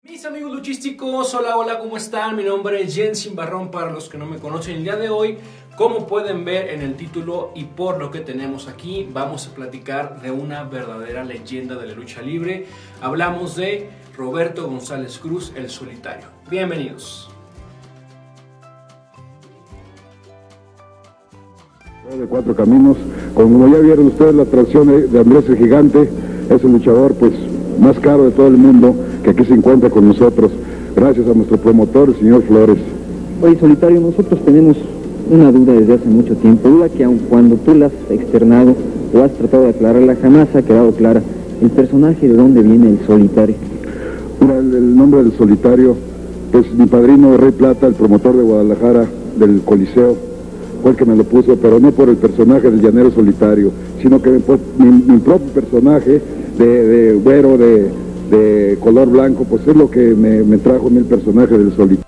Mis amigos luchísticos, hola, hola, ¿cómo están? Mi nombre es Jensin Barrón, para los que no me conocen. El día de hoy, como pueden ver en el título y por lo que tenemos aquí, vamos a platicar de una verdadera leyenda de la lucha libre. Hablamos de Roberto González Cruz, el Solitario. Bienvenidos. De Cuatro Caminos, como ya vieron ustedes la atracción de Andrés el Gigante, es el luchador pues más caro de todo el mundo, que aquí se encuentra con nosotros, gracias a nuestro promotor, el señor Flores. Oye, Solitario, nosotros tenemos una duda desde hace mucho tiempo, duda que aun cuando tú la has externado o has tratado de aclararla, jamás ha quedado clara. ¿El personaje de dónde viene el Solitario? Mira, el nombre del Solitario, pues mi padrino Rey Plata, el promotor de Guadalajara, del Coliseo, fue el que me lo puso, pero no por el personaje del Llanero Solitario, sino que mi propio personaje de güero, de color blanco, pues es lo que me trajo a mí el personaje del Solitario.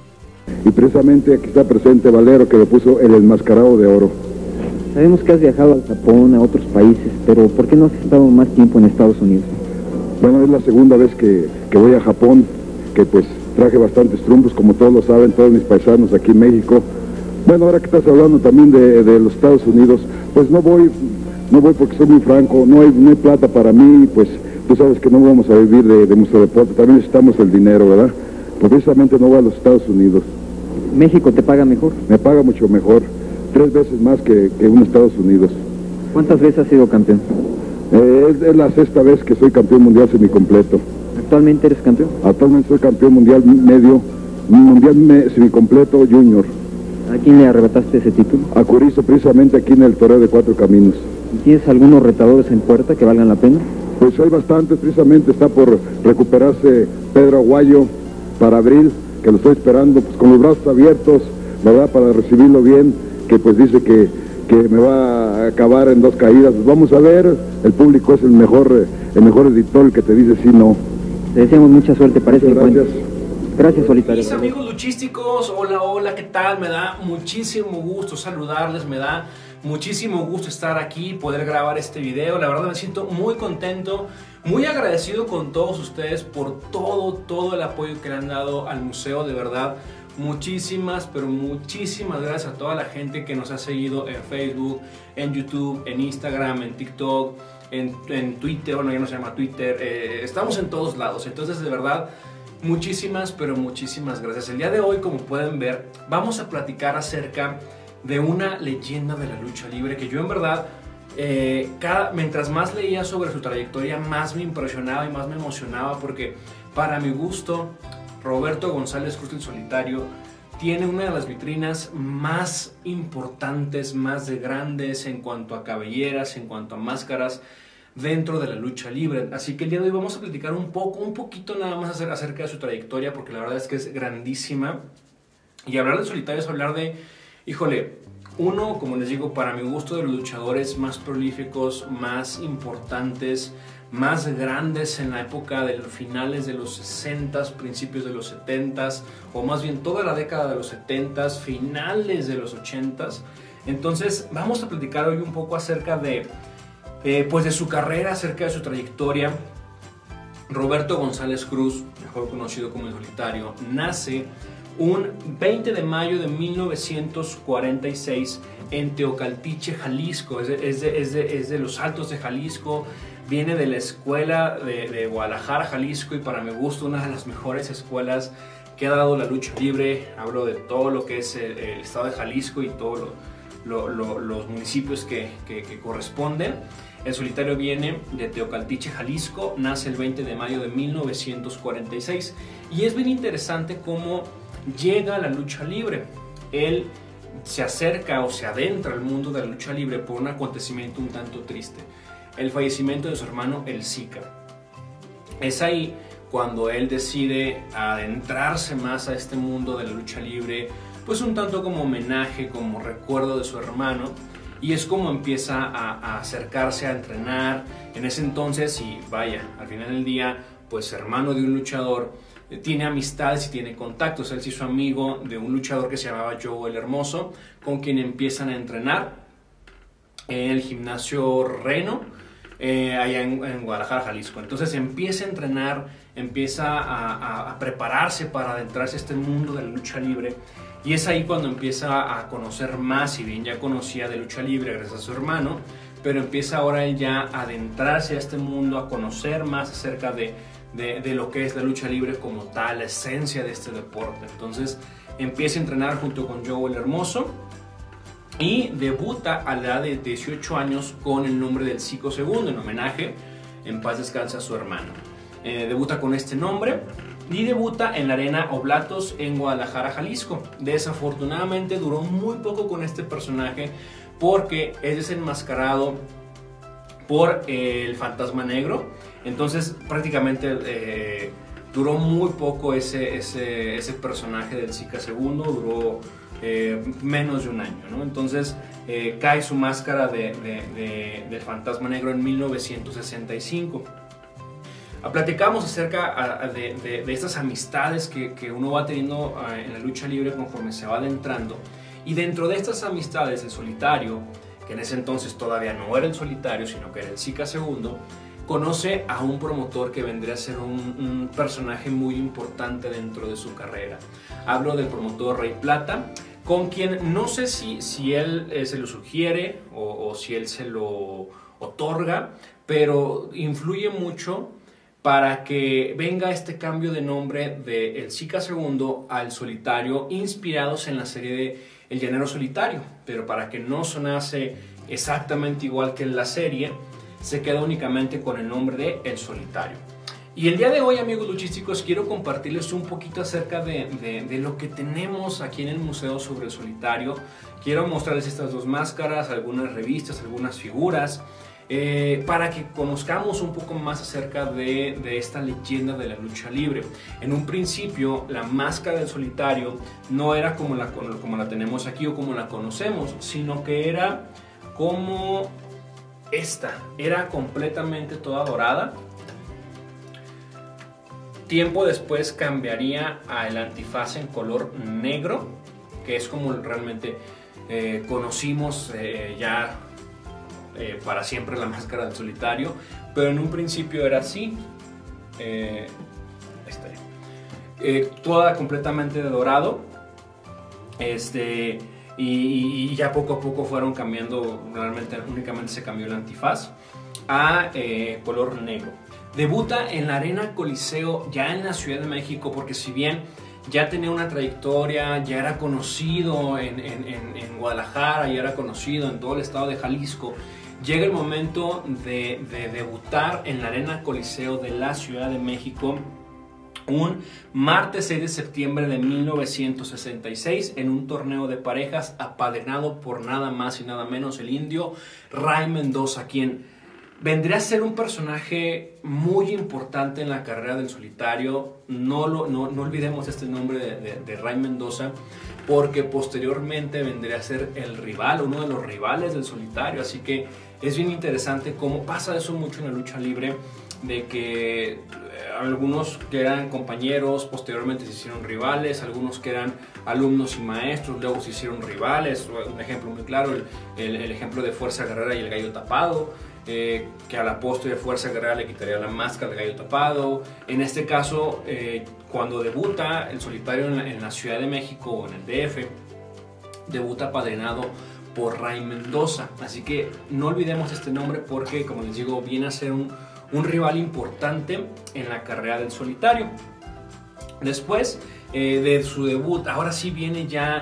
Y precisamente aquí está presente Valero, que le puso el enmascarado de oro. Sabemos que has viajado al Japón, a otros países, pero ¿por qué no has estado más tiempo en Estados Unidos? Bueno, es la segunda vez que voy a Japón, que pues traje bastantes triunfos, como todos lo saben, todos mis paisanos aquí en México. Bueno, ahora que estás hablando también de los Estados Unidos, pues no voy porque soy muy franco, no hay plata para mí, pues tú sabes que no vamos a vivir de nuestro deporte, también necesitamos el dinero, ¿verdad? Pues precisamente no voy a los Estados Unidos. ¿México te paga mejor? Me paga mucho mejor, 3 veces más que un Estados Unidos. ¿Cuántas veces has sido campeón? Es la 6ª vez que soy campeón mundial semicompleto. ¿Actualmente eres campeón? Actualmente soy campeón mundial medio, semicompleto junior. ¿A quién le arrebataste ese título? A Curizo, precisamente aquí en el torneo de Cuatro Caminos. ¿Tienes algunos retadores en puerta que valgan la pena? Pues hay bastantes, precisamente está por recuperarse Pedro Aguayo para abril, que lo estoy esperando pues con los brazos abiertos, ¿verdad? Para recibirlo bien, que pues dice que me va a acabar en 2 caídas. Pues vamos a ver, el público es el mejor editor, el que te dice sí, no. Te deseamos mucha suerte para este encuentro. Gracias. Gracias, Solitario. Mis amigos luchísticos, hola, hola, ¿qué tal? Me da muchísimo gusto saludarles, me da muchísimo gusto estar aquí, poder grabar este video. La verdad me siento muy contento, muy agradecido con todos ustedes por todo el apoyo que le han dado al museo, de verdad. Muchísimas, pero muchísimas gracias a toda la gente que nos ha seguido en Facebook, en YouTube, en Instagram, en TikTok, en Twitter. Bueno, ya no se llama Twitter, estamos en todos lados. Entonces, de verdad, muchísimas, pero muchísimas gracias. El día de hoy, como pueden ver, vamos a platicar acerca de una leyenda de la lucha libre que yo en verdad, mientras más leía sobre su trayectoria, más me impresionaba y más me emocionaba, porque para mi gusto, Roberto González Cruz, el Solitario, tiene una de las vitrinas más importantes, más grandes en cuanto a cabelleras, en cuanto a máscaras, dentro de la lucha libre. Así que el día de hoy vamos a platicar un poquito nada más acerca de su trayectoria, porque la verdad es que es grandísima. Y hablar del Solitario es hablar de, híjole, uno, como les digo, para mi gusto, de los luchadores más prolíficos, más importantes, más grandes en la época de los finales de los 60s, principios de los 70s, o más bien toda la década de los 70s, finales de los 80s. Entonces vamos a platicar hoy un poco acerca de pues de su carrera, acerca de su trayectoria. Roberto González Cruz, mejor conocido como el Solitario, nace un 20 de mayo de 1946 en Teocaltiche, Jalisco. Es de los Altos de Jalisco. Viene de la escuela de Guadalajara, Jalisco, y para mi gusto una de las mejores escuelas que ha dado la lucha libre. Hablo de todo lo que es el estado de Jalisco y todos los municipios que corresponden. El Solitario viene de Teocaltiche, Jalisco, nace el 20 de mayo de 1946 y es bien interesante cómo llega a la lucha libre. Él se acerca o se adentra al mundo de la lucha libre por un acontecimiento un tanto triste: el fallecimiento de su hermano, el Zika. Es ahí cuando él decide adentrarse más a este mundo de la lucha libre, pues un tanto como homenaje, como recuerdo de su hermano. Y es como empieza a acercarse a entrenar en ese entonces. Y vaya, al final del día, pues hermano de un luchador, tiene amistades y tiene contactos. Él se hizo amigo de un luchador que se llamaba Joe el Hermoso, con quien empiezan a entrenar en el gimnasio Reno. allá en Guadalajara, Jalisco. Entonces empieza a entrenar, empieza a prepararse para adentrarse a este mundo de la lucha libre. Y es ahí cuando empieza a conocer más, si bien ya conocía de lucha libre gracias a su hermano, pero empieza ahora él ya a adentrarse a este mundo, a conocer más acerca de lo que es la lucha libre como tal, la esencia de este deporte. Entonces empieza a entrenar junto con Joe el Hermoso y debuta a la edad de 18 años con el nombre del Zico II, en homenaje, en paz descanse, a su hermano. Debuta con este nombre y debuta en la Arena Oblatos en Guadalajara, Jalisco. Desafortunadamente duró muy poco con este personaje porque es desenmascarado por el Fantasma Negro. Entonces prácticamente duró muy poco ese personaje del Zika II, duró menos de un año, ¿no? Entonces cae su máscara del Fantasma Negro en 1965. Platicamos acerca de estas amistades que uno va teniendo en la lucha libre conforme se va adentrando. Y dentro de estas amistades, el Solitario, que en ese entonces todavía no era el Solitario, sino que era el Zika II, conoce a un promotor que vendría a ser un personaje muy importante dentro de su carrera. Hablo del promotor Rey Plata, con quien no sé si él se lo sugiere o si él se lo otorga, pero influye mucho para que venga este cambio de nombre de El Zika II al Solitario, inspirados en la serie de El Llanero Solitario, pero para que no sonase exactamente igual que en la serie, se queda únicamente con el nombre de El Solitario. Y el día de hoy, amigos luchísticos, quiero compartirles un poquito acerca de lo que tenemos aquí en el museo sobre el Solitario. Quiero mostrarles estas dos máscaras, algunas revistas, algunas figuras, para que conozcamos un poco más acerca de esta leyenda de la lucha libre. En un principio, la máscara del Solitario no era como la tenemos aquí o como la conocemos, sino que era como esta. Era completamente toda dorada. Tiempo después cambiaría al antifaz en color negro, que es como realmente conocimos ya para siempre la máscara del Solitario, pero en un principio era así, toda completamente de dorado, y ya poco a poco fueron cambiando, realmente únicamente se cambió el antifaz a color negro. Debuta en la Arena Coliseo ya en la Ciudad de México, porque si bien ya tenía una trayectoria, ya era conocido en Guadalajara, ya era conocido en todo el estado de Jalisco, llega el momento de debutar en la Arena Coliseo de la Ciudad de México un martes 6 de septiembre de 1966 en un torneo de parejas apadrinado por nada más y nada menos el indio Ray Mendoza, quien vendría a ser un personaje muy importante en la carrera del Solitario. No olvidemos este nombre de Ray Mendoza, porque posteriormente vendría a ser el rival, uno de los rivales del Solitario. Así que es bien interesante cómo pasa eso mucho en la lucha libre, de que algunos que eran compañeros posteriormente se hicieron rivales, algunos que eran alumnos y maestros luego se hicieron rivales. Un ejemplo muy claro, el ejemplo de Fuerza Guerrera y el Gallo Tapado, que a la postre de Fuerza Guerrera le quitaría la máscara del Gallo Tapado. En este caso, cuando debuta el Solitario en la Ciudad de México o en el DF, debuta apadrinado por Ray Mendoza. Así que no olvidemos este nombre, porque, como les digo, viene a ser un rival importante en la carrera del Solitario. Después de su debut, ahora sí viene ya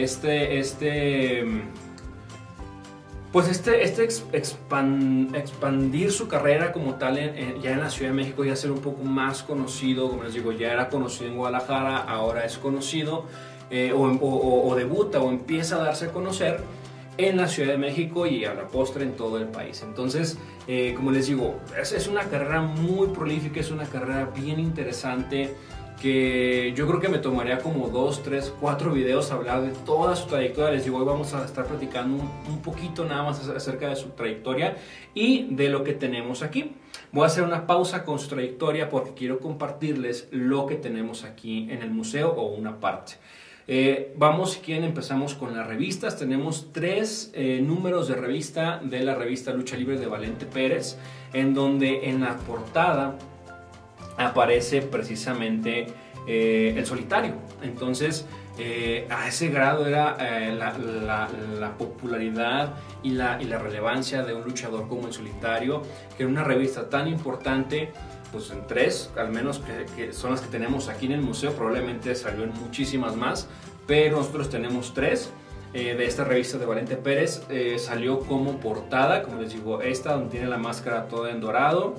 expandir su carrera como tal ya en la Ciudad de México, ya ser un poco más conocido. Como les digo, ya era conocido en Guadalajara, ahora es conocido o debuta o empieza a darse a conocer en la Ciudad de México y a la postre en todo el país. Entonces, como les digo, es una carrera muy prolífica, es una carrera bien interesante, que yo creo que me tomaría como 2, 3, 4 videos hablar de toda su trayectoria. Les digo, hoy vamos a estar platicando un poquito nada más acerca de su trayectoria y de lo que tenemos aquí. Voy a hacer una pausa con su trayectoria porque quiero compartirles lo que tenemos aquí en el museo, o una parte. Vamos, si quieren, empezamos con las revistas. Tenemos 3 números de revista de la revista Lucha Libre de Valente Pérez, en donde en la portada aparece precisamente el solitario. Entonces, a ese grado era la popularidad y la relevancia de un luchador como el solitario, que en una revista tan importante, pues en 3, al menos que son las que tenemos aquí en el museo, probablemente salió en muchísimas más, pero nosotros tenemos 3 de esta revista de Valente Pérez. Salió como portada, como les digo, esta donde tiene la máscara toda en dorado,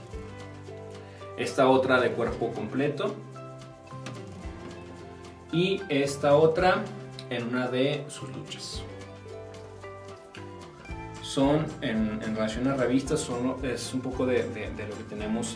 esta otra de cuerpo completo y esta otra en una de sus luchas. Son, en relación a revistas, es un poco de lo que tenemos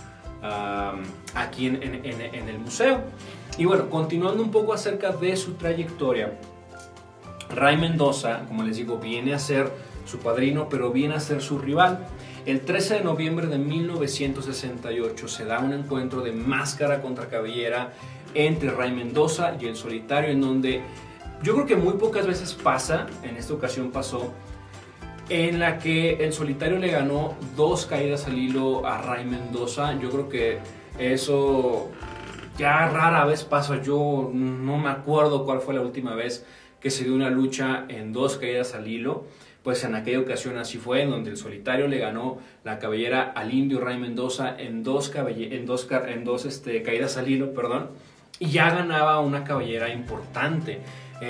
aquí en el museo. Y bueno, continuando un poco acerca de su trayectoria, Ray Mendoza, como les digo, viene a ser su padrino, pero viene a ser su rival. El 13 de noviembre de 1968 se da un encuentro de máscara contra cabellera entre Ray Mendoza y el solitario, en donde yo creo que muy pocas veces pasa, en esta ocasión pasó, en la que el solitario le ganó 2 caídas al hilo a Ray Mendoza. Yo creo que eso ya rara vez pasa. Yo no me acuerdo cuál fue la última vez que se dio una lucha en 2 caídas al hilo. Pues en aquella ocasión así fue, en donde el solitario le ganó la cabellera al indio Ray Mendoza en dos caídas al hilo, perdón, y ya ganaba una cabellera importante.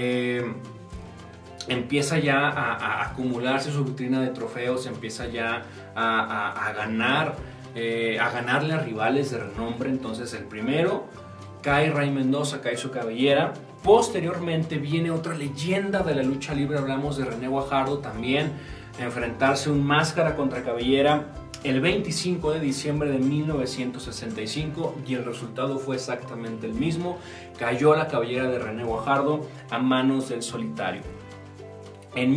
Empieza ya a acumularse su vitrina de trofeos, empieza ya a ganarle a rivales de renombre. Entonces el primero cae Ray Mendoza, cae su cabellera. Posteriormente viene otra leyenda de la lucha libre, hablamos de René Guajardo, también a enfrentarse un máscara contra cabellera el 25 de diciembre de 1965, y el resultado fue exactamente el mismo. Cayó la cabellera de René Guajardo a manos del solitario. En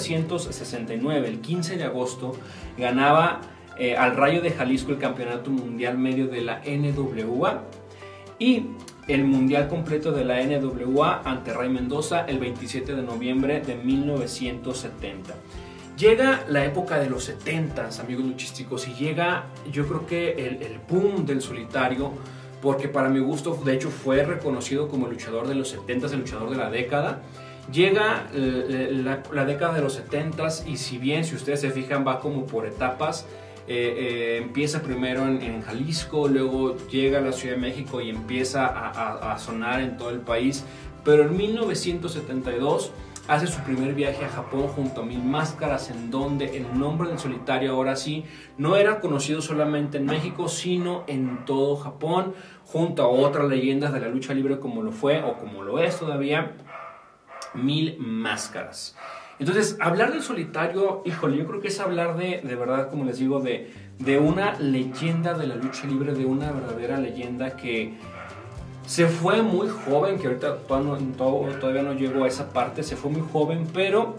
1969, el 15 de agosto, ganaba al Rayo de Jalisco el campeonato mundial medio de la NWA y el mundial completo de la NWA ante Ray Mendoza el 27 de noviembre de 1970. Llega la época de los 70s, amigos luchísticos, y llega, yo creo que el boom del solitario, porque para mi gusto, de hecho, fue reconocido como el luchador de los 70s, el luchador de la década. Llega la década de los 70s, y si bien, si ustedes se fijan, va como por etapas. Empieza primero en Jalisco, luego llega a la Ciudad de México y empieza a sonar en todo el país. Pero en 1972 hace su primer viaje a Japón junto a Mil Máscaras, en donde el nombre del solitario ahora sí no era conocido solamente en México, sino en todo Japón, junto a otras leyendas de la lucha libre como lo fue o como lo es todavía Mil Máscaras. Entonces, hablar del solitario, híjole, yo creo que es hablar de verdad, como les digo, de una leyenda de la lucha libre, de una verdadera leyenda que se fue muy joven, que ahorita todavía no llegó a esa parte. Se fue muy joven, pero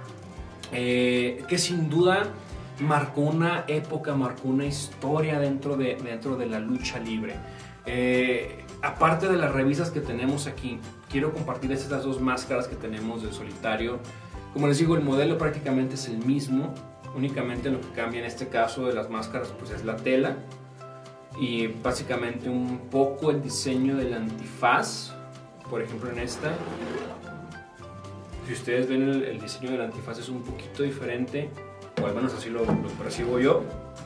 que sin duda marcó una época, marcó una historia dentro de la lucha libre. Aparte de las revistas que tenemos aquí, quiero compartirles estas 2 máscaras que tenemos del solitario. Como les digo, el modelo prácticamente es el mismo, únicamente lo que cambia en este caso de las máscaras pues es la tela y básicamente un poco el diseño del antifaz. Por ejemplo, en esta, si ustedes ven, el diseño del antifaz es un poquito diferente, o al menos así lo percibo yo,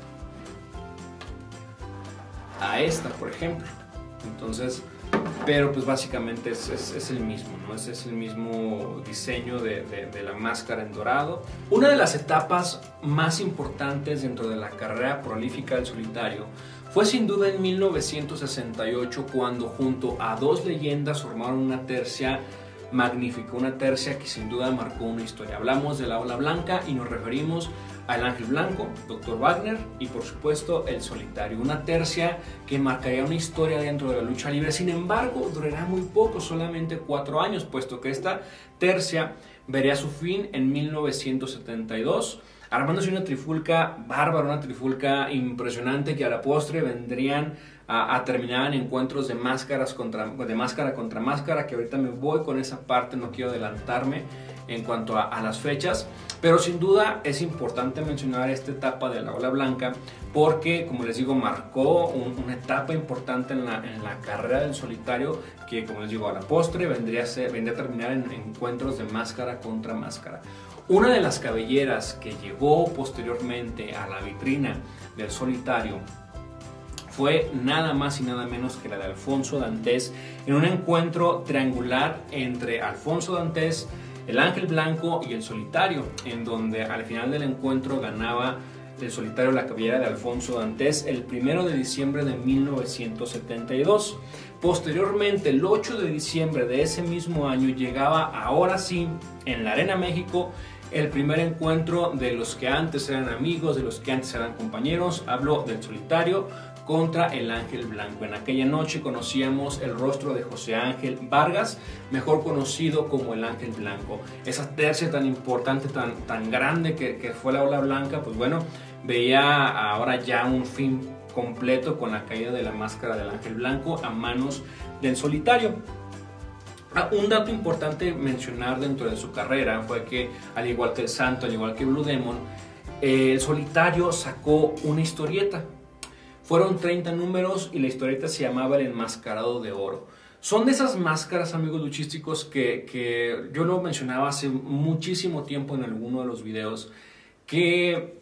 a esta, por ejemplo. Entonces, pero pues básicamente es el mismo, ¿no? Es el mismo diseño de la máscara en dorado. Una de las etapas más importantes dentro de la carrera prolífica del solitario fue sin duda en 1968, cuando junto a 2 leyendas formaron una tercia magnífica, una tercia que sin duda marcó una historia. Hablamos de la Ola Blanca y nos referimos al Ángel Blanco, Dr. Wagner y por supuesto el solitario. Una tercia que marcaría una historia dentro de la lucha libre. Sin embargo, durará muy poco, solamente 4 años, puesto que esta tercia vería su fin en 1972, armándose una trifulca bárbara, una trifulca impresionante, que a la postre vendrían a terminar en encuentros de máscara contra máscara, que ahorita me voy con esa parte, no quiero adelantarme en cuanto a las fechas, pero sin duda es importante mencionar esta etapa de la ola blanca porque, como les digo, marcó una etapa importante en la carrera del solitario que, como les digo, a la postre vendría a terminar en encuentros de máscara contra máscara. Una de las cabelleras que llegó posteriormente a la vitrina del solitario fue nada más y nada menos que la de Alfonso Dantes, en un encuentro triangular entre Alfonso Dantes, el Ángel Blanco y el solitario, en donde al final del encuentro ganaba el solitario la cabellera de Alfonso Dantes el 1 de diciembre de 1972. Posteriormente, el 8 de diciembre de ese mismo año, llegaba ahora sí en la Arena México el primer encuentro de los que antes eran amigos, de los que antes eran compañeros. Hablo del solitario contra el Ángel Blanco. En aquella noche conocíamos el rostro de José Ángel Vargas, mejor conocido como el Ángel Blanco. Esa tercia tan importante, tan grande que fue la ola blanca, pues bueno, veía ahora ya un fin completo con la caída de la máscara del Ángel Blanco a manos del solitario. Un dato importante mencionar dentro de su carrera fue que, al igual que el Santo, al igual que Blue Demon, el solitario sacó una historieta. Fueron 30 números y la historieta se llamaba El Enmascarado de Oro. Son de esas máscaras, amigos luchísticos, que yo lo mencionaba hace muchísimo tiempo en alguno de los videos, que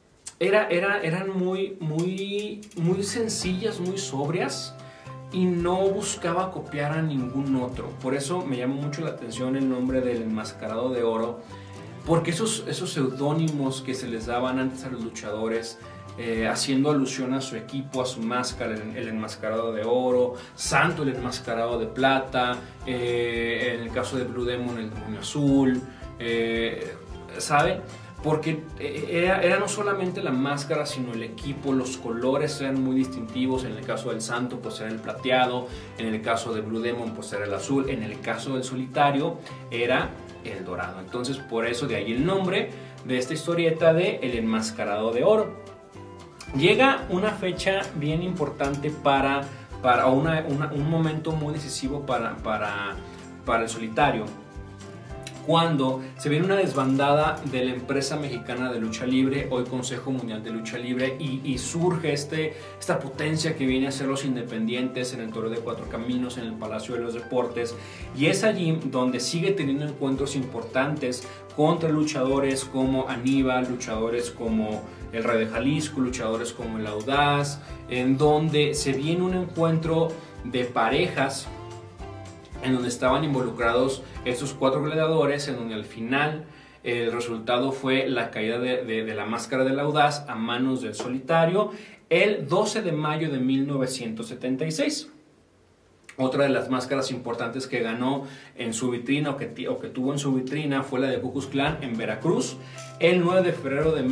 eran muy sencillas, muy sobrias, y no buscaba copiar a ningún otro. Por eso me llama mucho la atención el nombre del Enmascarado de Oro, porque esos seudónimos que se les daban antes a los luchadores, haciendo alusión a su equipo, a su máscara, el Enmascarado de Oro, Santo, el Enmascarado de Plata, en el caso de Blue Demon, el Demonio Azul, ¿saben? Porque era no solamente la máscara, sino el equipo, los colores eran muy distintivos. En el caso del Santo, pues era el plateado; en el caso de Blue Demon, pues era el azul; en el caso del solitario, era el dorado. Entonces, por eso de ahí el nombre de esta historieta de El Enmascarado de Oro. Llega una fecha bien importante para un momento muy decisivo para el solitario, cuando se viene una desbandada de la empresa mexicana de lucha libre, hoy Consejo Mundial de Lucha Libre, y surge esta potencia que viene a ser los independientes en el Torneo de Cuatro Caminos, en el Palacio de los Deportes, y es allí donde sigue teniendo encuentros importantes contra luchadores como Aníbal, luchadores como el Rey de Jalisco, luchadores como el Audaz, en donde se viene un encuentro de parejas en donde estaban involucrados estos 4 gladiadores, en donde al final el resultado fue la caída de la máscara del Audaz a manos del solitario el 12 de mayo de 1976. Otra de las máscaras importantes que ganó en su vitrina o que tuvo en su vitrina fue la de Ku Klux Klan en Veracruz el 9 de febrero de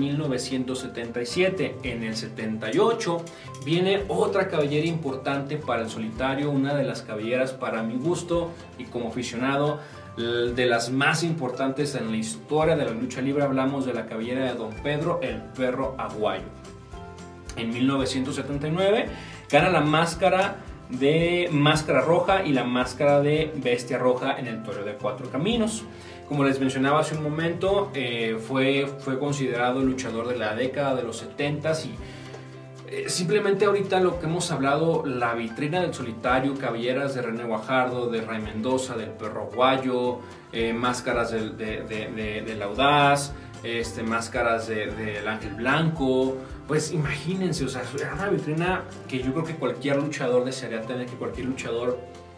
1977. En el 78 viene otra cabellera importante para el solitario, una de las cabelleras para mi gusto y como aficionado de las más importantes en la historia de la lucha libre. Hablamos de la cabellera de Don Pedro el Perro Aguayo. En 1979 gana la máscara de Máscara Roja y la máscara de Bestia Roja en el Torneo de Cuatro Caminos. Como les mencionaba hace un momento, fue considerado luchador de la década de los 70s y simplemente ahorita lo que hemos hablado, la vitrina del solitario, cabelleras de René Guajardo, de Ray Mendoza, del Perro Aguayo, máscaras del Audaz, máscaras del Ángel Blanco. Pues imagínense, o sea, era una vitrina que yo creo que cualquier luchador desearía tener, que cualquier luchador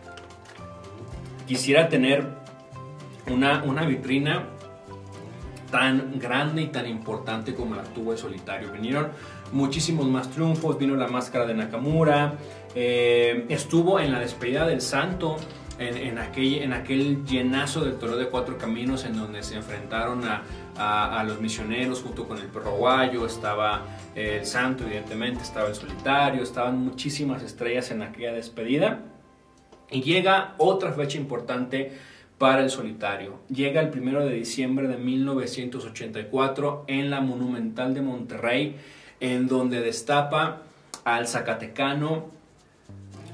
quisiera tener una vitrina tan grande y tan importante como la tuvo el solitario. Vinieron muchísimos más triunfos, vino la máscara de Nakamura, estuvo en la despedida del Santo, en aquel llenazo del Torneo de Cuatro Caminos, en donde se enfrentaron a los misioneros junto con el Perro Aguayo. Estaba el Santo, evidentemente, estaba el solitario, estaban muchísimas estrellas en aquella despedida. Y llega otra fecha importante para el solitario. Llega el 1 de diciembre de 1984 en la Monumental de Monterrey, en donde destapa al zacatecano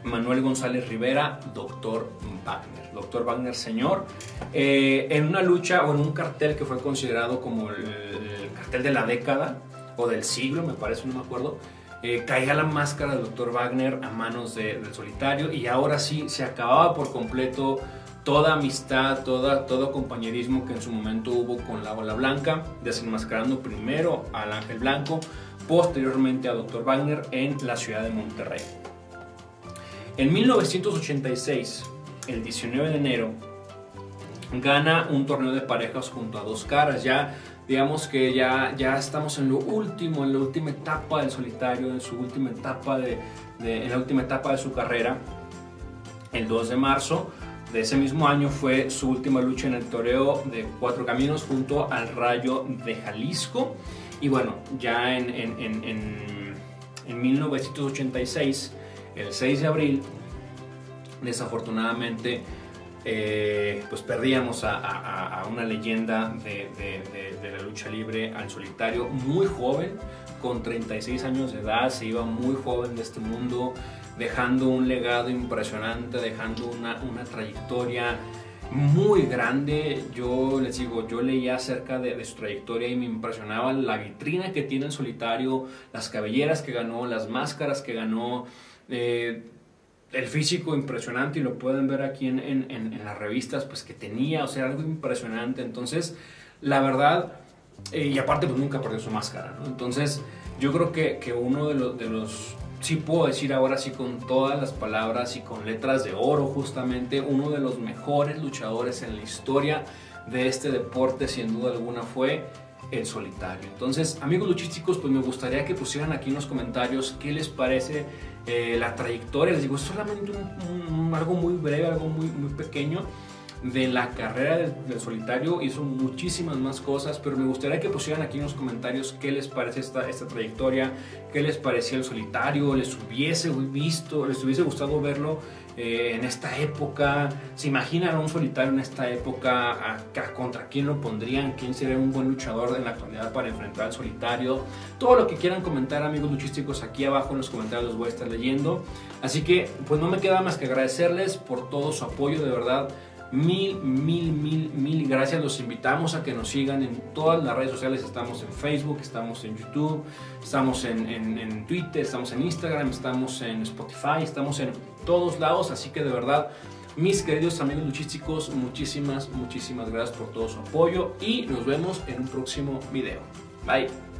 Manuel González Rivera, Dr. Wagner. Dr. Wagner, señor, en una lucha o en un cartel que fue considerado como el cartel de la década o del siglo, me parece, no me acuerdo, caía la máscara del Dr. Wagner a manos del Solitario, y ahora sí se acababa por completo toda amistad, todo compañerismo que en su momento hubo con la Bola Blanca, desenmascarando primero al Ángel Blanco, posteriormente a Dr. Wagner en la ciudad de Monterrey. En 1986, el 19 de enero, gana un torneo de parejas junto a Dos Caras. Ya digamos que ya estamos en lo último, en la última etapa del Solitario, en su última etapa en la última etapa de su carrera. El 2 de marzo de ese mismo año fue su última lucha en el toreo de Cuatro Caminos junto al Rayo de Jalisco. Y bueno, ya en 1986, el 6 de abril, desafortunadamente, pues perdíamos a una leyenda de la lucha libre, al Solitario, muy joven, con 36 años de edad. Se iba muy joven de este mundo, dejando un legado impresionante, dejando una trayectoria muy grande. Yo les digo, yo leía acerca de su trayectoria y me impresionaba la vitrina que tiene el Solitario, las cabelleras que ganó, las máscaras que ganó, el físico impresionante, y lo pueden ver aquí en las revistas, pues que tenía, o sea, algo impresionante. Entonces, la verdad, y aparte pues nunca perdió su máscara, ¿no? Entonces, yo creo que uno de los, sí puedo decir ahora sí con todas las palabras y con letras de oro justamente, uno de los mejores luchadores en la historia de este deporte, sin duda alguna, fue el Solitario. Entonces, amigos luchísticos, pues me gustaría que pusieran aquí en los comentarios qué les parece la trayectoria. Les digo, es solamente algo muy breve, algo muy pequeño de la carrera del Solitario. Hizo muchísimas más cosas, pero me gustaría que pusieran aquí en los comentarios qué les parece esta trayectoria, qué les parecía el Solitario, les hubiese gustado verlo en esta época. ¿Se imaginan a un Solitario en esta época? ¿Contra quién lo pondrían? ¿Quién sería un buen luchador en la actualidad para enfrentar al Solitario? Todo lo que quieran comentar, amigos luchísticos, aquí abajo en los comentarios los voy a estar leyendo. Así que pues no me queda más que agradecerles por todo su apoyo, de verdad. Mil gracias. Los invitamos a que nos sigan en todas las redes sociales. Estamos en Facebook, estamos en YouTube, estamos en Twitter, estamos en Instagram, estamos en Spotify, estamos en todos lados. Así que de verdad, mis queridos amigos luchísticos, muchísimas gracias por todo su apoyo, y nos vemos en un próximo video. Bye.